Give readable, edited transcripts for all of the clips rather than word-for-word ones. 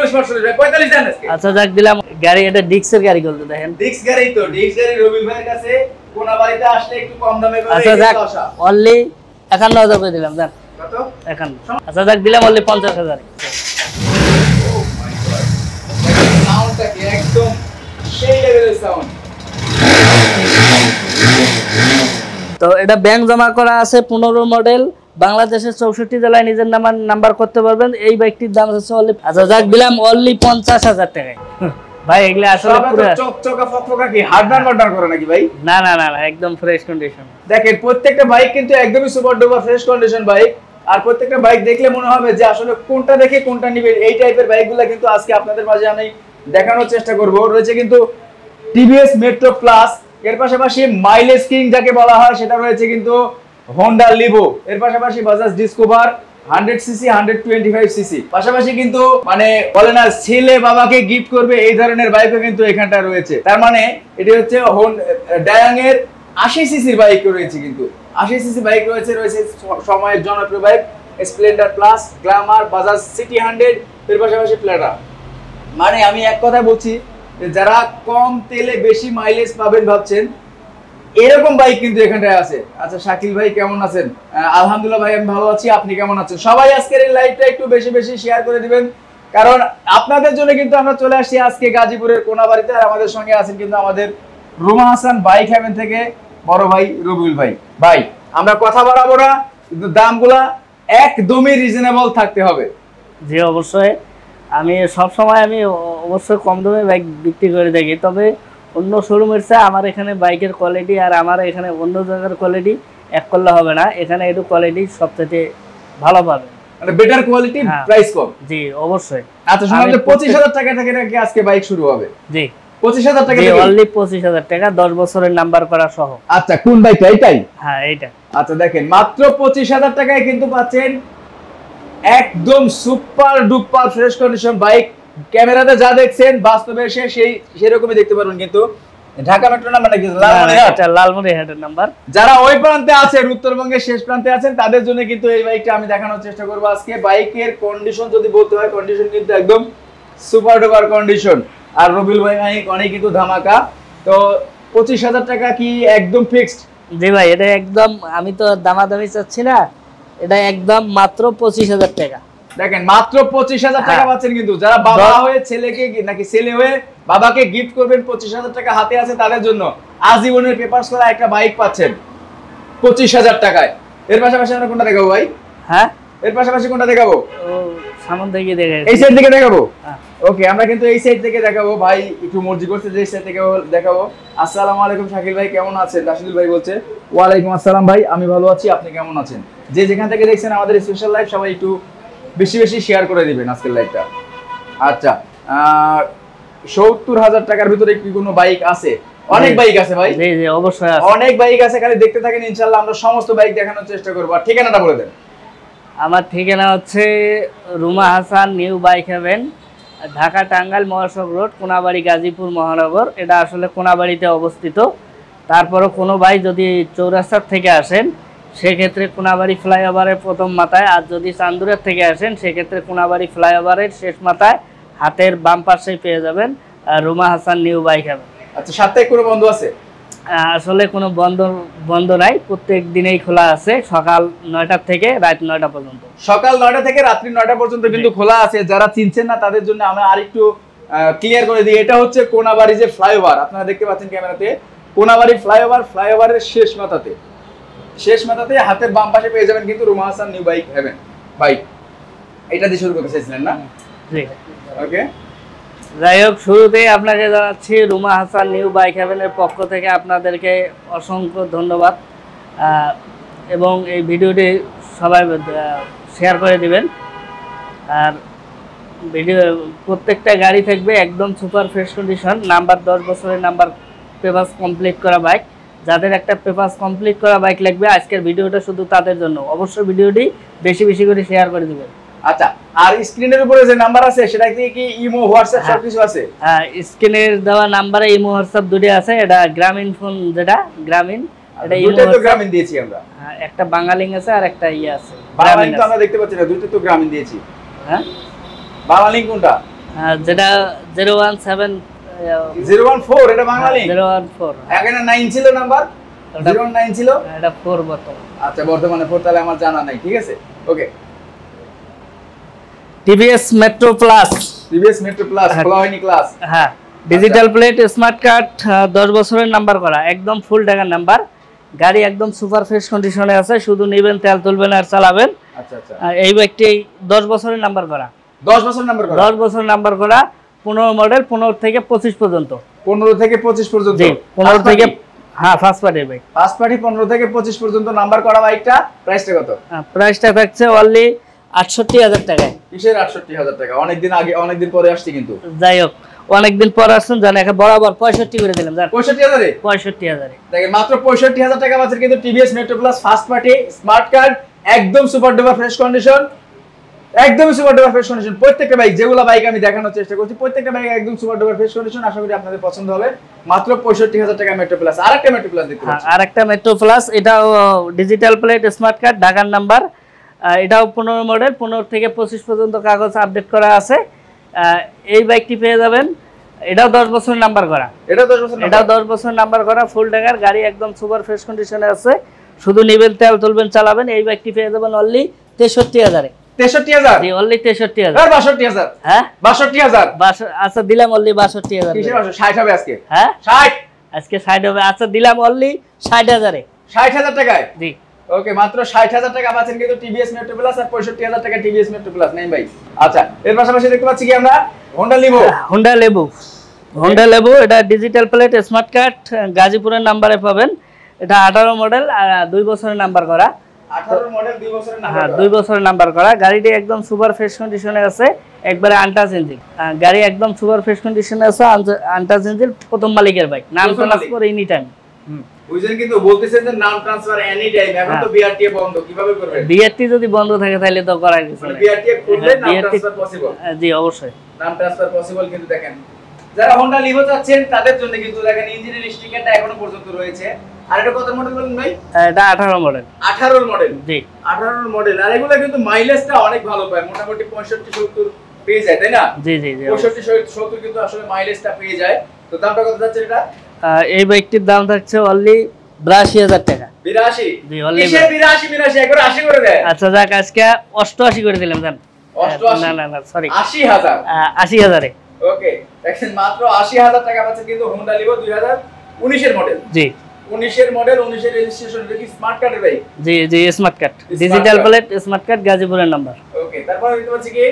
45 দেন আজকে। আচ্ছা যাক দিলাম। গাড়ি এটা ডিক্সের গাড়ি বলতে দেখেন, ডিক্স গাড়ি তো, ডিক্স গাড়ি রবিউল ভাইয়ের কাছে কোনাবাড়িতে আসলে একটু কম দামে পাবে। আচ্ছা যাক অনলি 51000 করে দিলাম। যাক কত? 51। আচ্ছা যাক দিলাম অনলি 50000। সাউন্ডটা কি একদম সেই লেভেলের সাউন্ড। তো এটা ব্যাংক জমা করা আছে, 15 মডেল, বাংলাদেশের 64 জেলায় নিজের নাম্বার করতে পারবেন। এই বাইকটির দাম হচ্ছে অনলি, আচ্ছা যাক দিলাম অনলি 50000 টাকায়। ভাই এগুলা আসলে পুরো চকচকা ফকফকা কি হার্ডওয়্যার মার্ডার করে নাকি ভাই? না না না একদম ফ্রেশ কন্ডিশন। দেখেন প্রত্যেকটা বাইক কিন্তু একদমই super duper fresh condition bike. আর প্রত্যেকটা বাইক দেখলে মনে হবে যে আসলে কোনটা দেখে কোনটা নিবে। এই টাইপের বাইকগুলো কিন্তু আজকে আপনাদের মাঝে আমি দেখানোর চেষ্টা করব। রয়েছে কিন্তু টিভিএস মেট্রো প্লাস, এর পাশাপাশি মাইলেজ কিং যাকে বলা হয় সেটা রয়েছে কিন্তু হোন্ডা লিভো, এর পাশাপাশি বাজাজ ডিসকভার 100 সিসি 125 সিসি, পাশাপাশি কিন্তু মানে বলে না ছেলে বাবাকে গিফট করবে এই ধরনের বাইকও কিন্তু এখানটা রয়েছে। তার মানে এটি হচ্ছে ডায়াং এর 80 সিসির বাইক রয়েছে, কিন্তু 80 সিসি বাইক রয়েছে সময়ের জনপ্রিয় bike Splendor plus, Glamour, Bajaj CT 100, এর পাশাপাশি প্লেটা। মানে আমি এক কথা বলছি, যারা কম তেলে বেশি মাইলেজ পাবেন ভাবছেন, এরকম বাইক কিন্তু এখানটায় আছে। আচ্ছা শাকিল ভাই কেমন আছেন? আলহামদুলিল্লাহ ভাই আমি ভালো আছি, আপনি কেমন আছেন? সবাই আজকের এই লাইভটা একটু বেশি বেশি শেয়ার করে দিবেন, কারণ আপনাদের জন্য কিন্তু আমরা চলে আসছি আজকে গাজীপুরের কোনাবাড়িতে। আর আমাদের সঙ্গে আছেন কিন্তু আমাদের রুমা হাসান বাইক হেভেন থেকে বড় ভাই রবিউল ভাই। ভাই আমরা কথা বাড়াবো না, কিন্তু দামগুলা একদমই রিজনেবল থাকতে হবে। জি অবশ্যই, আমি সব সময় অবশ্যই কম দামে বাইক বিক্রি করে থাকি। তবে অন্য শোরুমের চেয়ে আমার এখানে বাইকের কোয়ালিটি আর আমার এখানে অন্য জায়গার কোয়ালিটি এক করলে হবে না। এখানে একটু কোয়ালিটি সবচেয়ে ভালো পাবে, মানে বেটার কোয়ালিটি, প্রাইস কম। জি অবশ্যই। আচ্ছা শুনলাম যে 25000 টাকা থেকে নাকি আজকে বাইক শুরু হবে? জি 25000 টাকা থেকে, অনলি 25000 টাকা, 10 বছরের নাম্বার করা সহ। আচ্ছা কোন বাইকটা? এইটাই? হ্যাঁ এইটা। আচ্ছা দেখেন মাত্র 25000 টাকায় কিন্তু পাচ্ছেন একদম super duper fresh condition bike. ক্যামেরাতে যা দেখছেন বাস্তবে এসে সেরকমই দেখতে পারবেন। কিন্তু ঢাকা মেট্রো নাম্বার নাকি লালমনিরহাটের নাম্বার। যারা ওই প্রান্তে আছেন, উত্তরবঙ্গের শেষ প্রান্তে আছেন, তাদের জন্য কিন্তু এই বাইকটা আমি দেখানোর চেষ্টা করব আজকে। বাইকের কন্ডিশন যদি বলতে হয়, কন্ডিশন কিন্তু একদম সুপার ডুপার কন্ডিশন। আর রবিউল ভাই অনেক কিন্তু ধামাকা। তো 25000 টাকা কি একদম ফিক্সড? জি ভাই এটা একদম, আমি তো দামাদামি চাচ্ছি না, এটা একদম মাত্র 25000 টাকা। দেখেন মাত্র 25000 টাকা পাচ্ছেন। কিন্তু যারা বাবা হয়ে ছেলেকে নাকি ছেলে হয়ে বাবাকে গিফট করবেন, 25000 টাকা হাতে আছে তাদের জন্য আজীবনের পেপারস করা একটা বাইক পাচ্ছেন 25000 টাকায়। এর পাশাপাশি আমরা কোনটা দেখাবো ভাই? হ্যাঁ এর পাশাপাশি কোনটা দেখাবো? সামনে থেকে দেখাবো, এই সাইড থেকে দেখাবো। ওকে আমরা কিন্তু এই সাইড থেকে দেখাবো। ভাই একটু মর্জি করছে যে এই সাইড থেকে দেখাবো। আসসালামু আলাইকুম শাকিল ভাই কেমন আছেন? রাশিদুল ভাই বলছে। ওয়ালাইকুম আসসালাম ভাই, আমি ভালো আছি, আপনি কেমন আছেন? যে যেখান থেকে দেখছেন আমাদের স্পেশাল লাইভ, সবাই একটু বেশি বেশি শেয়ার করে দিবেন আজকের লাইভটা। আচ্ছা 70000 টাকার ভিতরে কি কোনো বাইক আছে? অনেক বাইক আছে ভাই। জি জি অবশ্যই আছে, অনেক বাইক আছে, খালি দেখতে থাকেন, ইনশাআল্লাহ আমরা সমস্ত বাইক দেখানোর চেষ্টা করব। আর ঠিকানাটা বলে দেন। আমার ঠিকানা হচ্ছে Ruma Hasan new bike heaven, Dhaka Tangail মহাসড়ক রোড, কোনাবাড়ি, গাজীপুর মহানগর। এটা আসলে কোনাবাড়িতে অবস্থিত। তারপরও কোনো ভাই যদি চৌরাস্তার থেকে আসেন সেক্ষেত্রে কোনাবাড়ি ফ্লাইওভারের প্রথম মাথায়, আর যদি চান্দুরের থেকে আসেন সেক্ষেত্রে কোনাবাড়ি ফ্লাইওভারের শেষ মাথায় হাতের বাম পাশেই পেয়ে যাবেন Ruma Hasan new bike heaven. আচ্ছা সাপ্তাহিক কোনো বন্ধ আছে? আসলে কোনো বন্ধ নাই, প্রত্যেক দিনেই খোলা আছে, সকাল 9টা থেকে রাত 9টা পর্যন্ত। সকাল 9টা থেকে রাত্রি 9টা পর্যন্ত কিন্তু খোলা আছে। যারা চিনছেন না তাদের জন্য আমরা আরেকটু ক্লিয়ার করে দিই। এটা হচ্ছে কোনাবাড়ি যে ফ্লাইওভার আপনারা দেখতে পাচ্ছেন ক্যামেরাতে, কোনাবাড়ি ফ্লাইওভারের শেষ মাথাতে হাতের বাম পাশে পেয়ে যাবেন কিন্তু Ruma Hasan new bike heaven. Bike এটা দিয়ে শুরু করতে চাইছিলেন না? জি ওকে। যাই হোক, শুরুতেই আপনাকে জানাচ্ছি রুমা হাসান নিউ বাইক হেভেনের পক্ষ থেকে আপনাদেরকে অসংখ্য ধন্যবাদ, এবং এই ভিডিওটি সবাই শেয়ার করে দিবেন। আর প্রত্যেকটা গাড়ি থাকবে একদম সুপার ফ্রেশ কন্ডিশন, নাম্বার 10 বছরের নাম্বার, পেপারস কমপ্লিট করা বাইক। যাদের একটা পেপারস কমপ্লিট করা বাইক লাগবে আজকের ভিডিওটা শুধু তাদের জন্য। অবশ্যই ভিডিওটি বেশি বেশি করে শেয়ার করে দিবেন। আচ্ছা আর স্ক্রিনের উপরে যে নাম্বার আছে সেটা কি ইমো হোয়াটসঅ্যাপ সব কিছু আছে? হ্যাঁ স্ক্রিনের দেওয়া নাম্বারে ইমো হোয়াটসঅ্যাপ দুটো আছে। এটা গ্রামীণ ফোন, যেটা গ্রামীণ, এটা ইমো তো গ্রামীণ দিয়েছি আমরা। হ্যাঁ একটা বাঙালিং আছে আর একটা আছে বাঙালিং, তো আমরা দেখতে পাচ্ছি না, দুটো তো গ্রামীণ দিয়েছি। হ্যাঁ বাঙালিং কোনটা? যেটা 017 014 এটা বাঙালি 014 এখানে 9 ছিল নাম্বার 09 ছিল এটা 4 বর্তমান। আচ্ছা বর্তমানে 4 তাহলে আমার জানা নাই, ঠিক আছে okay. TVS Metro plus, TVS Metro plus খোলা হয়নি ক্লাস। হ্যাঁ ডিজিটাল প্লেট স্মার্ট কার্ড 10 বছরের নাম্বার করা, একদম ফুল টাকার নাম্বার। গাড়ি একদম সুপার ফ্রেশ কন্ডিশনে আছে, শুধু নেবেন তেল তুলবেন আর চালাবেন। আচ্ছা আচ্ছা এই বাইকটি 10 বছরের নাম্বার করা, 10 বছর নাম্বার করা, 10 বছর নাম্বার করা, 15 মডেল, 15 থেকে 25 পর্যন্ত। 15 থেকে 25 পর্যন্ত, জি 15 থেকে, হ্যাঁ first party bike, first party 15 থেকে 25 পর্যন্ত নাম্বার করা বাইকটা প্রাইসটা কত? প্রাইসটা থাকছে অনলি 68,000 টাকায়। কিসের 68,000 টাকা? অনেকদিন আগে অনেকদিন পরে আসছে কিন্তু। যাই হোক অনেকদিন পর আসছেন, জানেন একে বরাবর 65 করে দিলাম, জান 65,000 এ 65,000 এ দেখেন মাত্র 65,000 টাকা বাজার কিন্তু TVS Metro plus first party smart card, একদম সুপার ডুপার ফ্রেশ কন্ডিশন, একদম সুপার ডুপার ফ্রেশ কন্ডিশন। প্রত্যেকটা বাইক যেগুলো বাইক আমি দেখানোর চেষ্টা করছি প্রত্যেকটা বাইক একদম সুপার ডুপার ফ্রেশ কন্ডিশন। আশা করি আপনাদের পছন্দ হবে। মাত্র 65,000 টাকা মেট্রো প্লাস। আরেকটা মেট্রো প্লাস দেখতে পাচ্ছি, আরেকটা মেট্রো প্লাস, এটাও ডিজিটাল প্লেট স্মার্ট কার্ড, ঢাকার নাম্বার। এটাও 15 মডেল, 15 থেকে 25 পর্যন্ত কাগজ আপডেট করা আছে। এই বাইকটি পেয়ে যাবেন, এটাও 10 বছর নাম্বার করা, এটাও 10 বছর, এটাও 10 বছর নাম্বার করা, ফুল টাকার গাড়ি, একদম সুপার ফ্রেশ কন্ডিশনে আছে, শুধু নেবেন তেল তুলবেন চালাবেন। এই বাইকটি পেয়ে যাবেন অনলি 63,000 এ। 63,000? জি অনলি 63,000। আর 62,000? হ্যাঁ 62,000? আচ্ছা দিলাম অনলি 62,000। কিসের 60 হবে আজকে? হ্যাঁ 60 আজকে 60 হবে। আচ্ছা দিলাম অনলি 60,000 এ। 60,000 টাকায়? জি ওকে মাত্র 60,000 টাকা পাচ্ছেন কিন্তু টিভিএস মেট্রো প্লাস, আর 65,000 টাকা টিভিএস মেট্রো প্লাস নেই ভাই। আচ্ছা এর পাশাপাশি দেখতে পাচ্ছি কি আমরা Honda Livo. Honda Livo, Honda Livo এটা ডিজিটাল প্লেট স্মার্ট কার্ড, গাজীপুরের নাম্বারে পাবেন। এটা 18 মডেল আর 2 বছরের নাম্বার করা। 18 মডেল 2 বছরের নাম্বার। হ্যাঁ 2 বছরের নাম্বার করা। গাড়িটি একদম সুপার ফ্রেশ কন্ডিশনে আছে, একবারে আনটাচ ইঞ্জিন। গাড়ি একদম সুপার ফ্রেশ কন্ডিশনে আছে, আনটাচ ইঞ্জিন, প্রথম মালিকের বাইক, নাম ট্রান্সফার এনি টাইম। বুঝেন কিন্তু বলতেছেন যে নাম ট্রান্সফার এনি টাইম, এখন তো বিআরটিএ বন্ধ, কিভাবে করবেন? বিআরটি যদি বন্ধ থাকে তাহলে তো করার কিছু নেই। বিআরটিএ খুললে নাম ট্রান্সফার পসিবল। জি অবশ্যই নাম ট্রান্সফার পসিবল। কিন্তু দেখেন যারা হোন্ডা লিভো চাচ্ছেন তাদের জন্য কিন্তু দেখেন ইঞ্জিনের স্টিকারটা এখনো পর্যন্ত রয়েছে। আর এটা কত মডেল বলেন ভাই? এটা 18 মডেল। 18 মডেল? জি 18 মডেল। আর এগুলো কিন্তু মাইলেজটা অনেক ভালো পায়, মোটামুটি 65-70 পেয়ে যায়, তাই না? জি জি জি 65-70 কিন্তু আসলে মাইলেজটা পেয়ে যায়। তো দামটা কত যাচ্ছে এটা? এই বাইকটির দাম থাকছে অনলি 82,000 টাকা। 82? জি অনলি 82 একবার 80 করে দেয়। আচ্ছা যাক আজকে 88 করে দিলাম জান। 88? না না না সরি 80,000। 80,000 এ। ওকে দেখেন মাত্র 80,000 টাকা পাচ্ছেন কিন্তু হোন্ডা লিভো 2019 এর মডেল। জি 19 এর মডেল, 19 এর রেজিস্ট্রেশন। এটা কি স্মার্ট কার্ডের ভাই? জি জি smart card, digital plate smart card, গাজীপুরের নাম্বার। ওকে তারপর দেখতে পাচ্ছি কি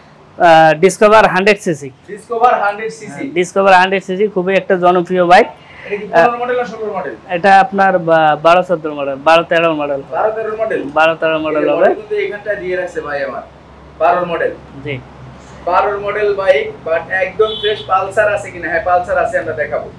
Discover 100 CC. Discover 100 CC. Discover 100 CC খুবই একটা জনপ্রিয় বাইক। এটা কি 15 মডেল না 16 মডেল? এটা আপনার 12-14 মডেল, 12-13 মডেল, 12-13 মডেল। 12-13 মডেল হবে। কিন্তু এখানটা দিয়ে রাখছে ভাই আমার 12 মডেল। জি 12 মডেল বাইক, বাট একদম ফ্রেশ। পালসার আছে কিনা? হ্যাঁ পালসার আছে, আমরা দেখাবো।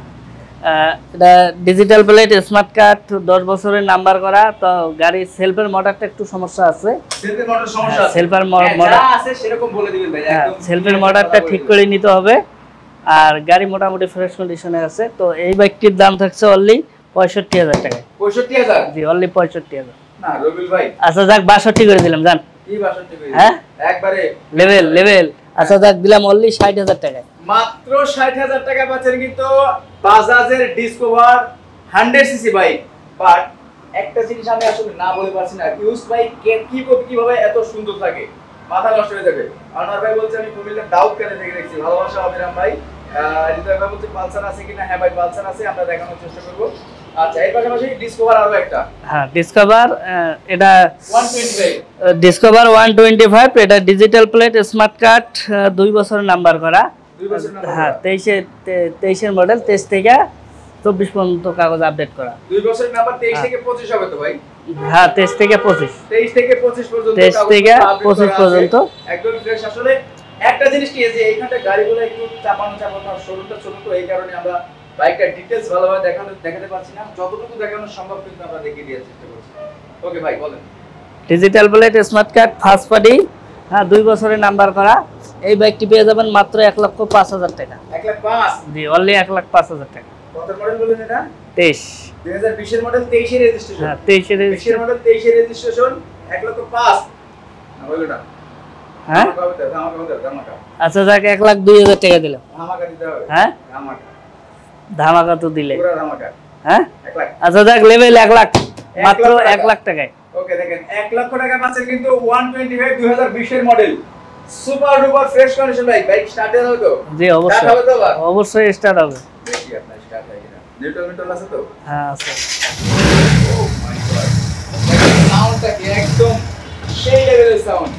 এটা ডিজিটাল প্লেট স্মার্ট কার্ড, 10 বছরের নাম্বার করা। তো গাড়ির সেলফের মোটরটা একটু সমস্যা আছে, সেলফের মোটর সমস্যা আছে। সেলফের মোটর মোটর আছে সেরকম বলে দিবেন ভাই, একদম সেলফের মোটরটা ঠিক করে নিতে হবে। আর গাড়ি মোটামুটি ফ্রেশ কন্ডিশনে আছে। তো এই বাইকটির দাম থাকছে অনলি 65,000 টাকায়। 65,000? জি অনলি 65,000। না রবিল ভাই আচ্ছা যাক 62 করে দিলাম জান। কি 62 করে? হ্যাঁ একবারে লেভেল। আচ্ছা যাক দিলাম অনলি 60,000 টাকায়। মাত্র 60,000 টাকা পাচ্ছেন কিন্তু বাজাজের ডিসকভার 100 সিসি বাইক। বাট একটা জিনিস আমি আসলে না বলে পারছি না, ইউজ বাইক কিভাবে এত সুন্দর থাকে, মাথা নষ্ট হয়ে যাবে। আনোয়ার ভাই বলছে আমি কুমিল্লার দাউদ কানে থেকে দেখছি, ভালোবাসা অবিরাম ভাই। হৃদয় ভাই বলছে পালসার আছে কিনা? হ্যাঁ ভাই পালসার আছে, আমরা দেখানোর চেষ্টা করব। আচ্ছা এর পাশাপাশি ডিসকভার আরো একটা, হ্যাঁ ডিসকভার, এটা 125। ডিসকভার 125। এটা ডিজিটাল প্লেট স্মার্ট কার্ড, 2 বছরের নাম্বার করা। 2 বছর নাম্বার। হ্যাঁ 23-এর মডেল, 23 থেকে 24 পর্যন্ত কাগজ আপডেট করা। 2 বছরের নাম্বার, 23 থেকে 25 হবে তো ভাই? হ্যাঁ 23 থেকে 25। 23 থেকে 25 পর্যন্ত 23 থেকে 25 পর্যন্ত একদম ফ্রেশ। আসলে একটা জিনিস কি যে এইখানটা গাড়িগুলো একটু চাপানো শোরুমটা ছোট, তো এই কারণে আমরা বাইকটা ডিটেইলস ভালোভাবে দেখাতে পারছি না। যতটুকু দেখানো সম্ভব কিন্তু আমরা দেখিয়ে দেওয়ার চেষ্টা করছি। ওকে ভাই বলেন। Digital plate smart card first party, হ্যাঁ 2 বছরের নাম্বার করা। এই বাইকটি পেয়ে যাবেন মাত্র 1,05,000 টাকা। 1,05,000? জি অনলি 1,05,000 টাকা। কত মডেল বলেন এটা? 23। 2020 এর মডেল, 23 এর রেজিস্ট্রেশন। হ্যাঁ 23 এর 20 এর মডেল, 23 এর রেজিস্ট্রেশন, 1,05,000 না হলো না। হ্যাঁ ধামাকা আচ্ছা যাক 1,02,000 টাকা দিলাম। ধামাকা দিতে হবে। হ্যাঁ ধামাকা ধামাকা তো দিলে। পুরো ধামাকা। হ্যাঁ 1 লাখ। আচ্ছা যাক লেভেল 1 লাখ মাত্র 1 লাখ টাকায়। ওকে দেখেন 1 লক্ষ টাকা পাচ্ছেন কিন্তু 125 2020 এর model super duper fresh condition bike. Bike start হবে তো? জি অবশ্যই স্টার্ট হবে তো? অবশ্যই স্টার্ট হবে। দেখি আপনার স্টার্ট হয় কিনা। নিউট্রাল আছে তো? হ্যাঁ আছে। Oh my God. সাউন্ডটা কি একদম সেই লেভেলের সাউন্ড।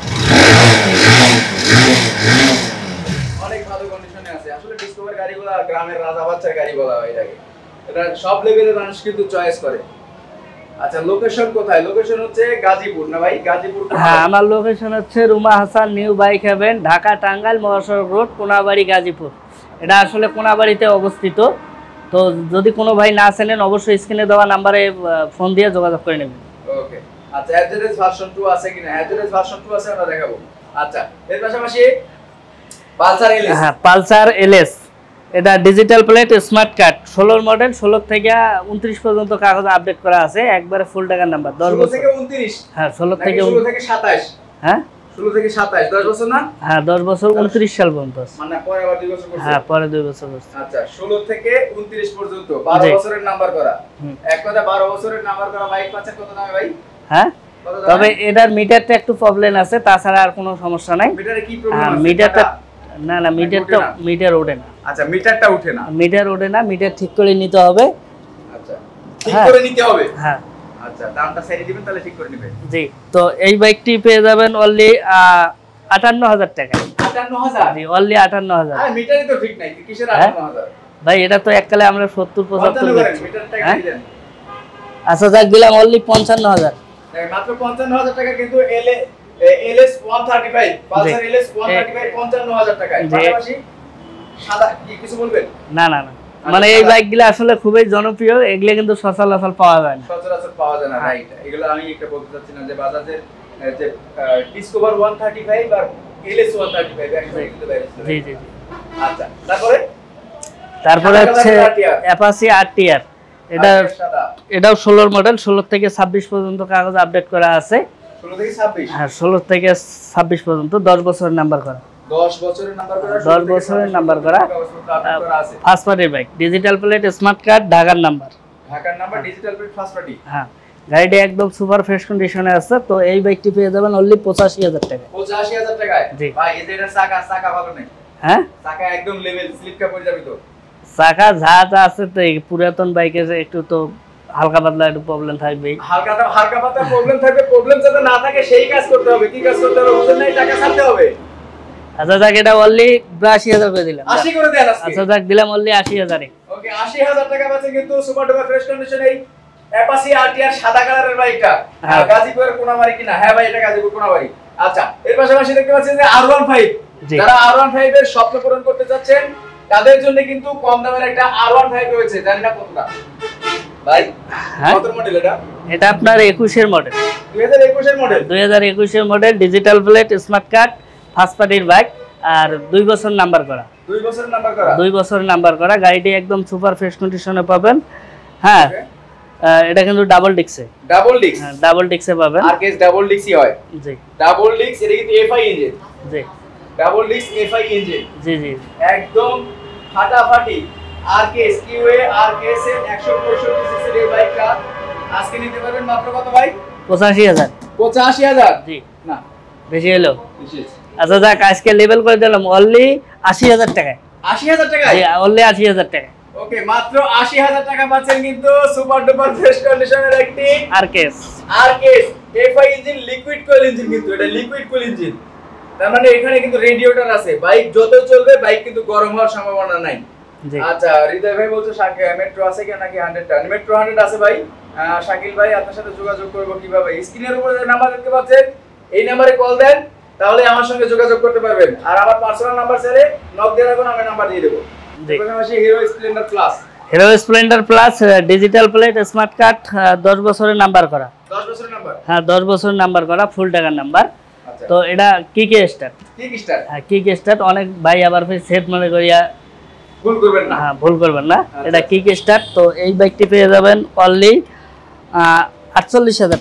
অনেক ভালো কন্ডিশনে আছে। আসলে ডিসকভার গাড়িগুলো গ্রামের রাজা বাচ্চার গাড়ি বলা হয় এটাকে। এটা সব লেভেলের মানুষ কিন্তু চয়েস করে। আচ্ছা লোকেশন কোথায়? লোকেশন হচ্ছে গাজীপুর না ভাই? গাজীপুর। হ্যাঁ আমার লোকেশন হচ্ছে Ruma Hasan new bike heaven, Dhaka Tangail মহাসড়ক রোড, কোনাবাড়ি, গাজীপুর। এটা আসলে কোনাবাড়িতে অবস্থিত। তো যদি কোনো ভাই না চেনেন অবশ্যই স্ক্রিনে দেওয়া নাম্বারে ফোন দিয়ে যোগাযোগ করে নেবেন। ওকে আচ্ছা অ্যাড্রেস ভার্সন 2 আছে কিনা? অ্যাড্রেস ভার্সন 2 আছে আমরা দেখাবো। আচ্ছা এর পাশাপাশি পালসার এলএস। হ্যাঁ পালসার এলএস, এটা digital plate smart card, 16 model, 16 থেকে 29 পর্যন্ত কাগজ আপডেট করা আছে, একবারে ফুল টাকার নাম্বার, 10 বছর থেকে 29। হ্যাঁ 16 থেকে 27। হ্যাঁ 16 থেকে 27 10 বছর না? হ্যাঁ 10 বছর 29 সাল পর্যন্ত আছে। মানে পরে আবার 2 বছর করছে। হ্যাঁ পরে 2 বছর করছে। আচ্ছা 16 থেকে 29 পর্যন্ত 12 বছরের নাম্বার করা। এক কথা 12 বছরের নাম্বার করা বাইক পাচ্ছেন কত দামে ভাই? হ্যাঁ তবে এটার মিটারটা একটু প্রবলেম আছে, তাছাড়া আর কোনো সমস্যা নাই। মিটারে কি প্রবলেম আছে? মিটারটা না মিটার ওঠে না। আচ্ছা মিটারটা ওঠে না। মিটার ওঠে না, মিটার ঠিক করে নিতে হবে। আচ্ছা ঠিক করে নিতে হবে। হ্যাঁ আচ্ছা দামটা সাইডে দিবেন তাহলে ঠিক করে নেবেন। জি তো এই বাইকটি পেয়ে যাবেন অনলি 58,000 টাকা। 58,000? জি অনলি 58,000। আরে মিটারই তো ঠিক নাই, কিসের 58,000? ভাই এটা তো এককালে আমরা 70-75 করেন মিটারটা কি দিলেন? আচ্ছা যাক দিলাম অনলি 55,000। মাত্র 55,000 টাকা কিন্তু এলএস 135 পালসার এলএস 135 55,000 টাকায়। পাশাপাশি সাদা কিছু বলবেন? না না না মানে এই বাইকগুলো আসলে খুবই জনপ্রিয়, এগুলো কিন্তু সচরাচর পাওয়া যায় না। সচরাচর পাওয়া যায় না, রাইট। এগুলো আমি একটা বলতে চাচ্ছি না যে বাজাজের যে ডিসকভার 135 আর এলএস 135 একসাথে কিন্তু বের হচ্ছে। জি জি জি। আচ্ছা তারপরে হচ্ছে অ্যাপাচি আরটিআর, এটাও 16 মডেল, 16 থেকে 26 পর্যন্ত কাগজ আপডেট করা আছে। 16 থেকে 26? হ্যাঁ 16 থেকে 26 পর্যন্ত 10 বছরের নাম্বার করা। 10 বছরের নাম্বার করা, 10 বছরের নাম্বার করা first party bike, digital plate smart card, ঢাকার number, digital plate first party. হ্যাঁ গাড়িটি একদম সুপার ফ্রেশ কন্ডিশনে আছে। তো এই বাইকটি পেয়ে যাবেন অনলি 85,000 টাকা। 85,000 টাকায়? জি ভাই এদের চাকা ভালো নেই। হ্যাঁ চাকা একদম লেভেল, স্লিপ কা পড়ে যাবে তো। চাকা যা আছে তো এই পুরাতন বাইকের একটু তো হালকা পাতলা একটু প্রবলেম থাকবে। হালকা পাতলা প্রবলেম থাকবে, প্রবলেম যাতে না থাকে সেই কাজ করতে হবে। কি কাজ করতে হবে বুঝেন নাই? টাকা ছাড়তে হবে। আচ্ছা যাক এটা অনলি 82,000 করে দিলাম। 80 করে দেন আজকে। আচ্ছা যাক দিলাম অনলি 80,000 এ। ওকে 80,000 টাকা পাচ্ছেন কিন্তু সুপার ডুপার ফ্রেশ কন্ডিশন এই অ্যাপাচি আরটিআর সাদা কালারের বাইকটা। গাজীপুরের কোনাবাড়ি কিনা? হ্যাঁ ভাই এটা গাজীপুর কোনাবাড়ি। আচ্ছা এর পাশাপাশি দেখতে পাচ্ছেন যে R15, যারা R15 এর স্বপ্ন পূরণ করতে যাচ্ছেন তাদের জন্য কিন্তু কম দামের একটা R15 রয়েছে। জানি না কতটা ভাই? কত মডেল এটা? এটা আপনার 21 এর মডেল। 2021 এর মডেল? 2021 এর model, digital plate smart card, first পার্টির বাইক, আর 2 বছর নাম্বার করা। 2 বছরের নাম্বার করা? 2 বছরের নাম্বার করা। গাড়িটি একদম সুপার ফ্রেশ কন্ডিশনে পাবেন। হ্যাঁ এটা কিন্তু ডাবল ডিক্সে। ডাবল ডিক্স? হ্যাঁ ডাবল ডিক্সে পাবেন। আর কেস ডাবল ডিক্সই হয়? জি ডাবল ডিক্স। এটা কিন্তু এফআই ইঞ্জিন? জি ডাবল ডিক্স এফআই ইঞ্জিন। জি জি একদম ফাটাফাটি আরকেএস কিউএ আরকেএস এর 165 সিসি এর বাইকটা আজকে নিতে পারবেন মাত্র কত ভাই? 85,000। 85,000? জি না বেশি হলো। বেশি। আচ্ছা যাক আজকে লেভেল করে দিলাম অনলি 80,000 টাকায়। 80,000 টাকায়? জি অনলি 80,000 টাকায়। ওকে মাত্র 80,000 টাকা পাচ্ছেন কিন্তু সুপার ডুপার ফ্রেশ কন্ডিশনের একটি RKS FI engine, liquid cool engine. কিন্তু এটা লিকুইড কোয়েল ইঞ্জিন, তার মানে এখানে কিন্তু রেডিয়েটর আছে। বাইক যত চলবে বাইক কিন্তু গরম হওয়ার সম্ভাবনা নাই। আচ্ছা হৃদয় ভাই বলছো মেট্রো আছে কি নাকি 100 টা? মেট্রো 100 আছে ভাই। শাকিল ভাই আপনার সাথে যোগাযোগ করব কিভাবে? স্ক্রিনের উপরে যে নাম্বার দেখতে পাচ্ছেন এই নম্বরে কল দেন, তাহলে আমার সঙ্গে যোগাযোগ করতে পারবেন। আর আমার পার্সোনাল নাম্বার ছেড়ে নক দিয়ে রাখুন, আমি নাম্বার দিয়ে দেব। Hero Splendor plus, Hero Splendor plus, digital plate smart card, 10 বছরের নাম্বার করা। 10 বছরের নাম্বার? হ্যাঁ 10 বছরের নাম্বার করা, ফুল টাকার নাম্বার। তো এটা কিক স্টার্ট। Kick start? হ্যাঁ কিক স্টার্ট। অনেক ভাই আবার ফির সেট মনে করিয়া ভুল করবেন না। হ্যাঁ ভুল করবেন না, এটা কিক স্টার্ট। তো এই বাইকটি পেয়ে যাবেন অনলি 48,000 টাকা।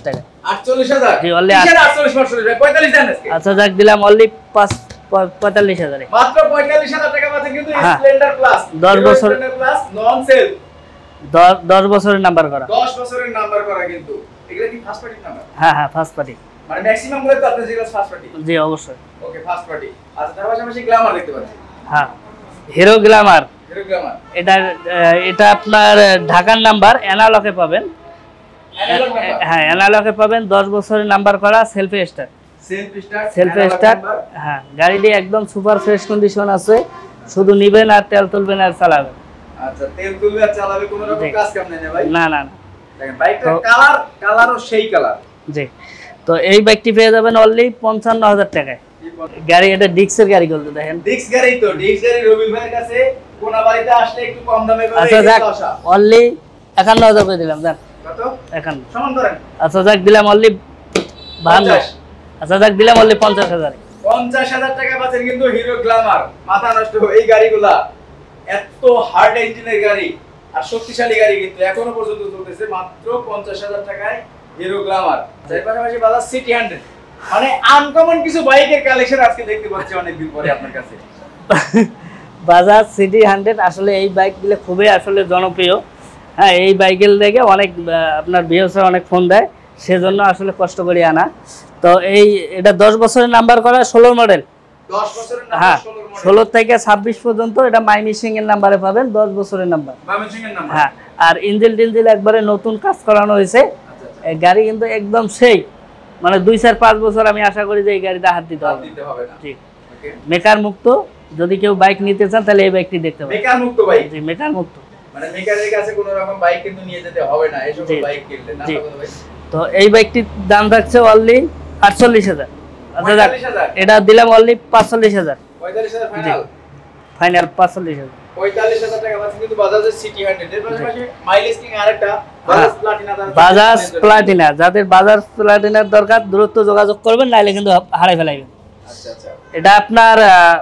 48,000 জি অনলি 48 ভাই 45 দেন আজকে। আচ্ছা যাক দিলাম অনলি 45,000 এ। মাত্র 45,000 টাকা পাচ্ছেন কিন্তু হ্যাঁ। স্প্লেন্ডার প্লাস 10 বছর স্প্লেন্ডার প্লাস নন সেল 10 বছরের নাম্বার করা। 10 বছরের নাম্বার করা কিন্তু এগুলা কি ফার্স্ট পার্টি নাম্বার? হ্যাঁ হ্যাঁ ফার্স্ট পার্টি, মানে ম্যাক্সিমাম গুলো তো আপনাদের যেগুলো ফার্স্ট পার্টি। জি অবশ্যই। Okay first party. আচ্ছা তার পাশাপাশি গ্ল্যামার দেখতে পাচ্ছি। হ্যাঁ হিরো গ্ল্যামার, হিরো গ্ল্যামার এটা আপনার ঢাকার নাম্বার, অ্যানালগে পাবেন। Analog number. হ্যাঁ অ্যানালগে পাবেন, 10 বছরের নাম্বার করা, সেলফি স্টার্ট। Selfie start. হ্যাঁ গাড়িটি একদম সুপার ফ্রেশ কন্ডিশন আছে, শুধু নিবেন আর তেল তুলবেন আর চালাবেন। আচ্ছা তেল তুলবে আর চালাবে, কোনো রকম কাজ কাম নেই না ভাই? না না না। দেখেন বাইকটার কালারও সেই কালার। জি তো এই বাইকটি পেয়ে যাবেন অনলি 55,000 টাকায়। গাড়ি এটা ডিক্সের গাড়ি বলতে দেখেন, ডিক্স গাড়ি তো ডিক্স গাড়ি রবিল ভাইয়ের কাছে কোনাবাড়িতে আসলে একটু কম দামে করে আচ্ছা যাক অনলি 51,000 করে দিলাম। যাক কত 51 সমান করেন। আচ্ছা যাক দিলাম অনলি 52। আচ্ছা যাক দিলাম অনলি 50,000। 50,000 টাকা পাচ্ছেন কিন্তু হিরো গ্ল্যামার। মাথা নষ্ট এই গাড়িগুলা এত হার্ড ইঞ্জিনের গাড়ি আর শক্তিশালী গাড়ি কিন্তু এখনো পর্যন্ত চলতেছে মাত্র 50,000 টাকায় হিরো গ্ল্যামার। এর পাশাপাশি বাজাজ সিটি 100, মানে আনকমন কিছু বাইকের কালেকশন আজকে দেখতে পাচ্ছি অনেকদিন পরে আপনার কাছে। বাজাজ সিটি 100 আসলে এই বাইকগুলো খুবই আসলে জনপ্রিয়। হ্যাঁ এই বাইকের দেখে অনেক আপনার ভিউয়ার্সরা অনেক ফোন দেয়, সেজন্য আসলে কষ্ট করে আনা। তো এটা 10 বছরের নাম্বার করা, 16 মডেল। 10 বছরের নাম্বার, হ্যাঁ 16 মডেল, 16 থেকে 26 পর্যন্ত এটা মাইমিসিং এর নাম্বারে পাবেন, 10 বছরের নাম্বার। মাইমিসিং এর নাম্বার। হ্যাঁ আর ইঞ্জিন একবারে নতুন কাজ করানো হয়েছে। এই গাড়ি কিন্তু একদম সেই, মানে 2-4-5 বছর আমি আশা করি যে এই গাড়িটা হাত দিতে হবে না। ঠিক মেকার মুক্ত, যদি কেউ বাইক নিতে চান তাহলে এই বাইকটি দেখতে পারেন। মেকার মুক্ত বাইক। জি মেকার মুক্ত, মানে মেকারের কাছে কোনো রকম বাইক কিন্তু নিয়ে যেতে হবে না এই সকল বাইক কিনলে না। তো এই বাইকটির দাম থাকছে অনলি 48,000। আচ্ছা যাক 45,000 এটা দিলাম অনলি 45,000। 45,000 ফাইনাল। ফাইনাল 45,000। 45,000 টাকা পাচ্ছেন কিন্তু বাজাজের সিটি 100 এর পাশাপাশি মাইলেজ কিং আরেকটা বাজাজ প্লাটিনা। বাজাজ প্লাটিনা, যাদের বাজাজ প্লাটিনার দরকার দ্রুত যোগাযোগ করবেন, নাইলে কিন্তু হারাই ফেলাইবেন। আচ্ছা আচ্ছা এটা আপনার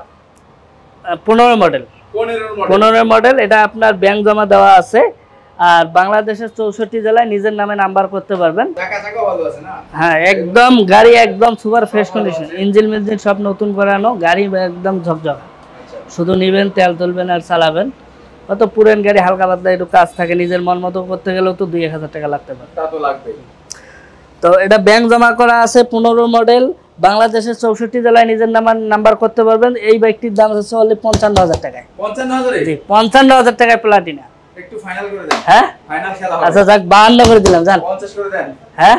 15 মডেল। 15 মডেল। এটা আপনার ব্যাংক জমা দেওয়া আছে, আর বাংলাদেশের 64 জেলায় নিজের নামে নাম্বার করতে পারবেন। টাকা ভালো আছে না? হ্যাঁ একদম গাড়ি একদম সুপার ফ্রেশ কন্ডিশন, ইঞ্জিন সব নতুন করানো, গাড়ি একদম ঝকঝক। শুধু নিবেন তেল তুলবেন আর চালাবেন। অত পুরান গাড়ি হালকা পাতলা একটু কাজ থাকে, নিজের মন মতো করতে গেলেও তো 2-1,000 টাকা লাগতে পারে। তা তো লাগবেই। তো এটা ব্যাংক জমা করা আছে, 15 মডেল, বাংলাদেশের 64 জেলায় নিজের নাম্বার করতে পারবেন। এই বাইকটির দাম হচ্ছে অনলি 55,000 টাকায়। 55,000 জি 55,000 টাকায় প্লাটিনা। একটু ফাইনাল করে দেন। হ্যাঁ ফাইনাল খেলা হবে। আচ্ছা যাক 52 করে দিলাম। জান 50 করে দেন। হ্যাঁ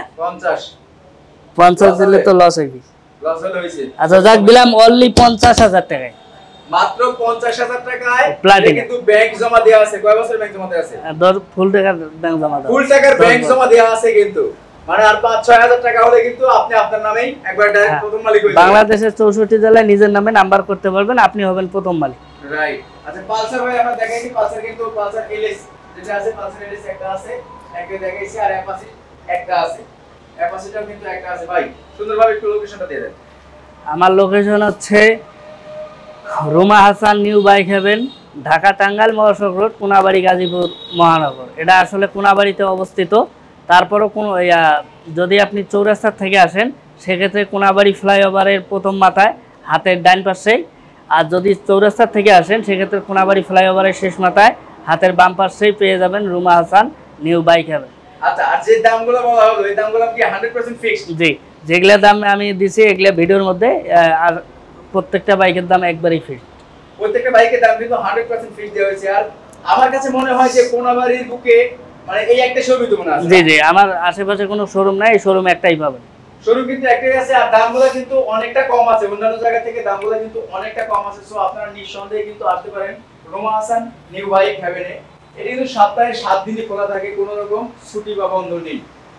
50 দিলে তো লস হইবে। লস হইছে। আচ্ছা যাক দিলাম অনলি 50,000 টাকায়। মাত্র 50,000 টাকায় প্লাটিনা। কিন্তু ব্যাংক জমা দেওয়া আছে। কয় বছর ব্যাংক জমা দেওয়া আছে? ফুল টাকার ব্যাংক জমা দেওয়া। ফুল টাকার ব্যাংক জমা দেওয়া আছে কিন্তু, মানে আর 5-6 হাজার টাকা হলে কিন্তু আপনি আপনার নামেই একবার ডাইরেক্ট প্রথম মালিক হয়ে যাবেন। বাংলাদেশের 64 জেলায় নিজের নামে নাম্বার করতে পারবেন, আপনি হবেন প্রথম মালিক। রাইট। আচ্ছা পালসার ভাই আমরা দেখাইছি, পালসার কিন্তু পালসার এলএস যেটা আছে, পালসার এলএস একটা আছে, একটা দেখাইছি, আর অ্যাপাচি একটা আছে। অ্যাপাচিটাও কিন্তু একটা আছে। ভাই সুন্দরভাবে একটু লোকেশনটা দিয়ে দেন। আমার লোকেশন হচ্ছে Ruma Hasan new bike heaven, Dhaka Tangail মহাসড়ক রোড, কোনাবাড়ি গাজীপুর মহানগর। এটা আসলে কোনাবাড়িতে অবস্থিত। তারপরও যদি আপনি চৌরাস্তার থেকে আসেন সেক্ষেত্রে কোনাবাড়ি ফ্লাইওভারের প্রথম মাথায় হাতের ডান পাশেই, আর যদি চৌরাস্তার থেকে আসেন সেক্ষেত্রে কোনাবাড়ি ফ্লাইওভারের শেষ মাথায় হাতের বাম পাশেই পেয়ে যাবেন Ruma Hasan new bike heaven. আচ্ছা আর যে দামগুলো বলা হলো এই দামগুলো কি 100% ফিক্সড? জি যেগুলা দাম আমি দিছি এগুলা ভিডিওর মধ্যে, আর প্রত্যেকটা বাইকের দাম একবারই ফিক্সড। প্রত্যেকটা বাইকের দাম কিন্তু 100% ফিক্সড দেওয়া হয়েছে। আর আমার কাছে মনে হয় যে কোনাবাড়ির বুকে মানে এই একটা শোরুম তো মনে আছে। জি জি আমার আশেপাশে কোনো শোরুম নাই, এই শোরুম একটাই পাবেন। শোরুম কিন্তু একটাই আছে, আর দামগুলো কিন্তু অনেকটা কম আছে, অন্যান্য জায়গা থেকে দামগুলো কিন্তু অনেকটা কম আছে। সো আপনারা নিঃসন্দেহে কিন্তু আসতে পারেন রুমা হাসান নিউ বাইক হেভেনে। এটা কিন্তু সপ্তাহে 7 দিনই খোলা থাকে, কোনো রকম ছুটি বা বন্ধ নেই।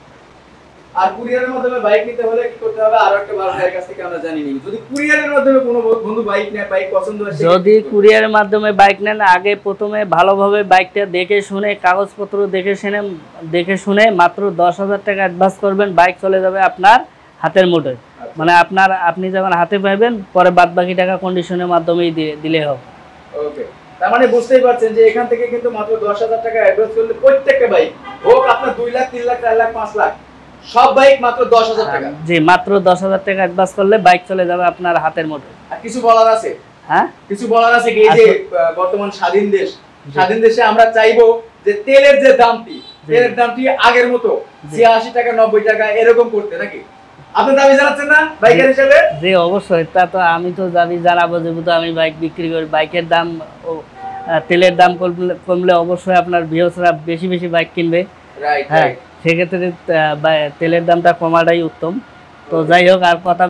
আর কুরিয়ারের মাধ্যমে বাইক নিতে হলে কি করতে হবে আরো একটা বার ভাইয়ের কাছ থেকে আমরা জানি নি। যদি কুরিয়ারের মাধ্যমে কোনো বন্ধু বাইক নেয়, বাইক পছন্দ হয়, যদি কুরিয়ারের মাধ্যমে বাইক নেন আগে প্রথমে ভালোভাবে বাইকটা দেখে শুনে, কাগজপত্র দেখে শুনে মাত্র 10,000 টাকা অ্যাডভান্স করবেন, বাইক চলে যাবে আপনার হাতের মুঠোয়। মানে আপনি যখন হাতে পাবেন পরে বাদ বাকি টাকা কন্ডিশনের মাধ্যমেই দিলে হবে। ওকে তার মানে বুঝতেই পারছেন যে এখান থেকে কিন্তু মাত্র 10,000 টাকা অ্যাডভান্স করলে প্রত্যেকটা বাইক হোক আপনার 2 লাখ 3 লাখ 4 লাখ 5 লাখ সব বাইক মাত্র 10,000 টাকা। জি, মাত্র 10,000 টাকা অ্যাডভান্স করলে বাইক চলে যাবে আপনার হাতের মুঠোয়। আর কিছু বলার আছে? হ্যাঁ, কিছু বলার আছে কি? এই যে বর্তমান স্বাধীন দেশ, স্বাধীন দেশে আমরা চাইবো যে তেলের যে দামটি, তেলের দামটি আগের মতো 86 টাকা 90 টাকা এরকম করতে, নাকি আপনি দাবি জানাচ্ছেন না বাইকার হিসেবে? জি অবশ্যই, তা তো আমি তো দাবি জানাবো, যেহেতু আমি বাইক বিক্রি করি। বাইকের দাম ও তেলের দাম কমলে অবশ্যই আপনার ভিউয়ার্সরা বেশি বেশি বাইক কিনবে। রাইট, হ্যাঁ, সেক্ষেত্রে তেলের দামটা কমাটাই উত্তম। তো যাই হোক, আর কথা